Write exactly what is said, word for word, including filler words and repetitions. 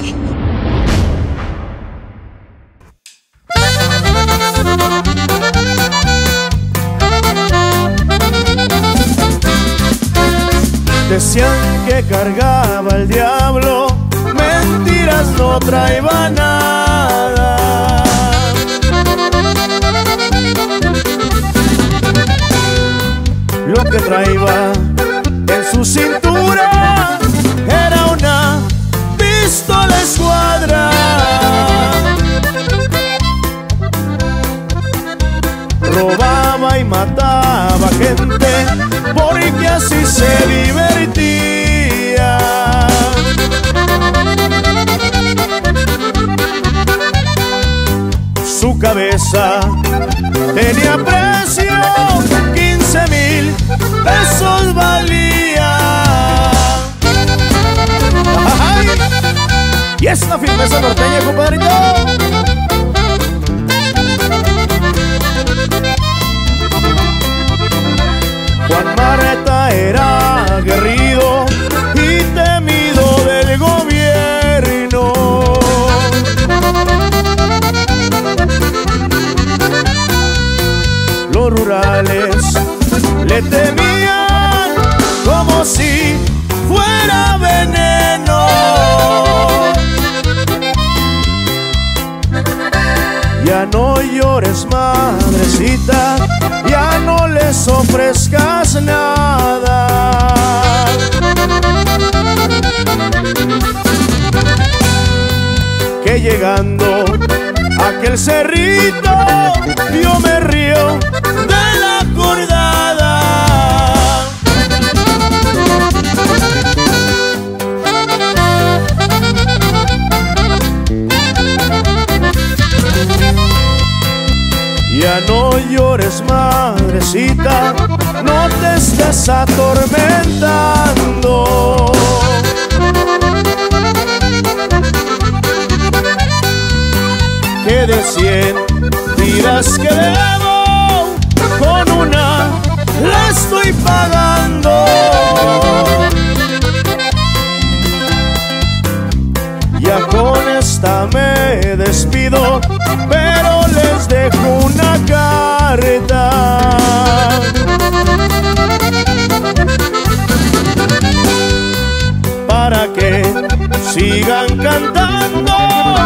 Decían que cargaba el diablo, mentiras, no traía nada. Lo que traía en su cintura era una pistola escuadra. Robaba y mataba gente porque así se divertía. Su cabeza tenía precio, quince mil pesos valía. ¡Ay! Y esta firmeza norteña, compadrito. Juan Marta era aguerrido y temido del gobierno. Los rurales le temían como si fuera veneno. Ya no llores, madrecita, ya no les ofrezcas nada. Que llegando a aquel cerrito yo me río de la acordada. Ya no llores, madrecita, no te estés atormentando. Que de cien vidas que debo, con una la estoy pagando. Ya con esta me despido, pero les dejo una carta. Para que sigan cantando